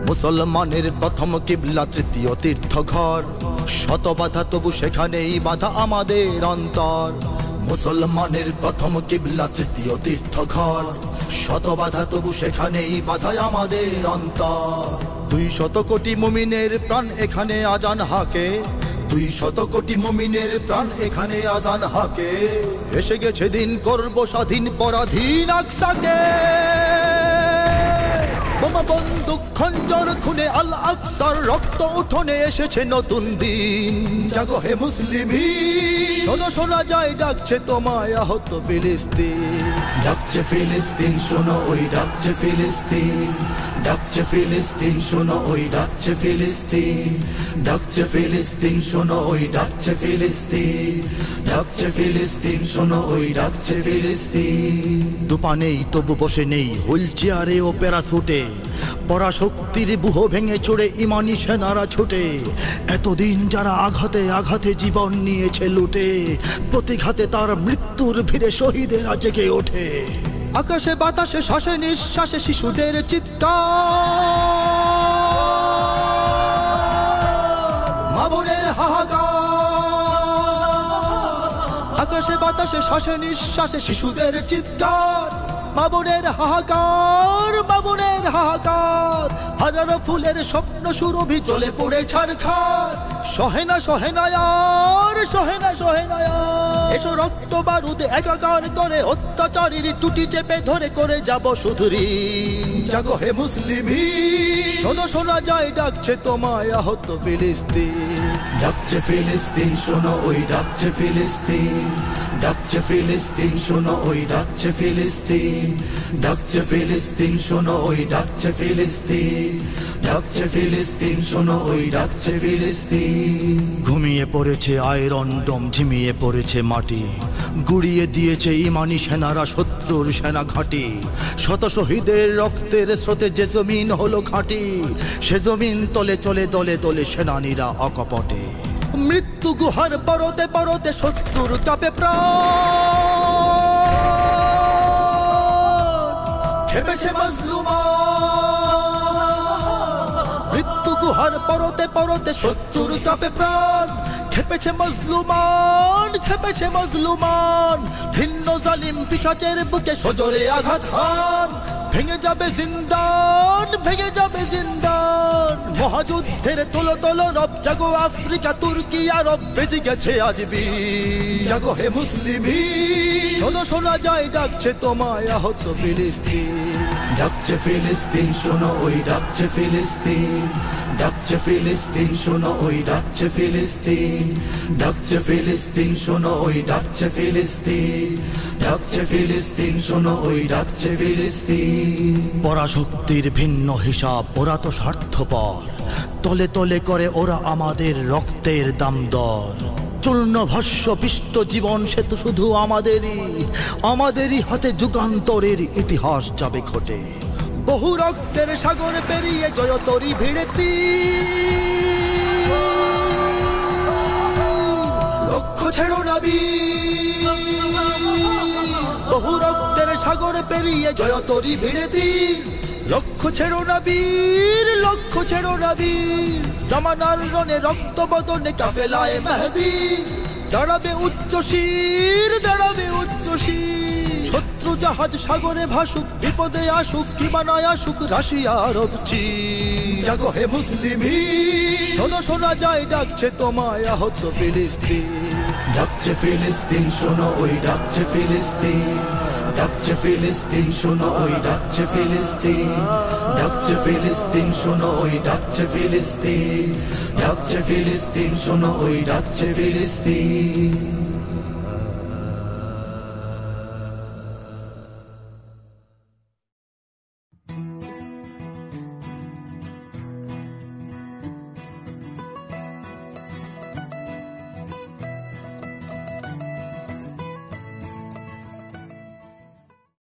মুসলমানের প্রথম কিবলা তৃতীয় তীর্থঘর, শত বাধা তবু সেখানেই বাধা আমাদের অন্তর। মুসলমানের প্রথম কিবলা তৃতীয় তীর্থঘর, শত বাধা তবু সেখানেই বাধা আমাদের অন্তর। 200 কোটি মুমিনের প্রাণ এখানে আজান হাকে, 200 কোটি মুমিনের প্রাণ এখানে আজান হাকে। এসে গেছে দিন করব স্বাধীন পরাধীন আকসাকে। বোমা বন্দুক খঞ্জর খুনে আল আকসার রক্ত উঠোনে এসেছে নতুন দিন। জাগো হে মুসলিমিন, শোনো শোনা যায় ডাকছে তোমায় আহত ফিলিস্তিন। ডাকছে ফিলিস্তিন শোনো ওই ডাকছে ফিলিস্তিন, ডাকছে ফিলিস্তিন শোনো ওই ডাকছে ফিলিস্তিন, ডাকছে ফিলিস্তিন শোনো ওই ডাকছে ফিলিস্তিন, ডাকছে ফিলিস্তিন শোনো ওই ডাকছে ফিলিস্তিন। দুপা নেই তবু বসে নেই হুইল চেয়ারে ও প্যারাশুটে, পরাশক্তির বুহ ভেঙে চড়ে ইমানি সেনারা ছুটে। এতদিন যারা আঘাতে আঘাতে জীবন নিয়েছে লুটে, প্রতিঘাতে তার মৃত্যুর ভিড়ে শহীদেরা জেগে ওঠে। আকাশে বাতাসে শ্বাসে নিঃশ্বাসে শিশুদের চিৎকার, মা বোনের হাহাকার। আকাশে বাতাসে শ্বাসে নিঃশ্বাসে শিশুদের চিৎকার, মা বোনের হাহাকার, মা বোনের হাহাকার। হাজারো ফুলের স্বপ্ন সুরভি চলে পড়ে ছারখার। সহেনা সহেনায়ার, সহেনা সহেনায়ার। এসো রক্ত বারুদ একাকার করে অত্যাচারীর টুটি চেপে ধরে করে যাব শুধুরি। জাগো হে মুসলিমিন, শোনো শোনা যায় ডাকছে তোমায় আহত ফিলিস্তিন। ডাকছে ফিলিস্তিন শোনো ওই ডাকছে ফিলিস্তিন, ডাকছে ফিলিস্তিন শোনো ওই ডাকছে ফিলিস্তিন, ডাকছে ফিলিস্তিন শোনো ওই ডাকছে ফিলিস্তিন, ডাকছে ফিলিস্তিন শোনো ওই ডাকছে ফিলিস্তিন। ঘুমিয়ে পড়েছে আয়রন ডোম, ঝিমিয়ে পড়েছে মাটি, গুড়িয়ে দিয়েছে ইমানি সেনারা শত্রুর সেনা ঘাঁটি। শত শহীদের রক্তের স্রোতে যে জমিন হলো ঘাঁটি, সে জমিন তলে চলে দলে দলে সেনানীরা অকপটে। মৃত্যু গুহার পরতে পরতে শত্রুর কাপে প্রাণ, খেপেছে মাজলুমান। মৃত্যু গুহার পরতে পরতে শত্রুর কাপে প্রাণ, খেপেছে মজলুমান, খেপেছে মজলুমান। ভিন্ন জালিম পিশাচের বুকে সজোরে আঘাত হান। ভেঙে যাবে জিন্দান, ভেঙে যাবে জিন্দান। মহাযুদ্ধের তোলো তোলো রব, জাগো আফ্রিকা তুর্কি আরব, বেজে গেছে আজ বীর। জাগো হে মুসলিমিন, শোনো শোনা যায় ডাকছে তোমায় আহত ফিলিস্তিন। ডাকছে ফিলিস্তিন শোনো ওই ডাকছে ফিলিস্তিন, ডাকছে ফিলিস্তিন শোনো ওই ডাকছে ফিলিস্তিন, ডাকছে ফিলিস্তিন শোনো ওই ডাকছে ফিলিস্তিন, ডাকছে ফিলিস্তিন শোনো ওই ডাকছে ফিলিস্তিন। পরাশক্তির ভিন্ন হিসাব, ওরা তো স্বার্থপর, তলে তলে করে ওরা আমাদের রক্তের দাম দর। চূর্ণ ভস্য পিষ্ট জীবন সে তো শুধু আমাদেরই, আমাদেরই হাতে যুগান্তরের ইতিহাস যাবে ঘটে। বহু রক্তের সাগর পেরিয়ে জয়তরী ভিড়েতি, লক্ষ্য ছেড়ো না বীর। বহু রক্তের সাগর পেরিয়ে জয়তরী ভিড়েতি, লক্ষ্য ছেড়ো না বীর, লক্ষ্য ছেড়ো না বীর। জামানার রণে রক্ত বদনে কাফেলায় মেহেদী, দাঁড়াবে উচ্চ শির, দাঁড়াবে উচ্চ শির। শত্রু জাহাজ সাগরে ভাসুক, বিপদে আসুক কিবা নয় আসুক রাশিয়া আরব চীন। জাগো হে মুসলিমিন, শোনো শোনা যায় ডাকছে তোমায় আহত ফিলিস্তিন। ডাকছে ফিলিস্তিন শোনো ওই ডাকছে ফিলিস্তিন, ডাকছে ফিলিস্তিন শোনো ওই ডাকছে ফিলিস্তিন, ডাকছে ফিলিস্তিন শোনো ওই ডাকছে ফিলিস্তিন, ডাকছে ফিলিস্তিন শোনো ওই ডাকছে ফিলিস্তিন।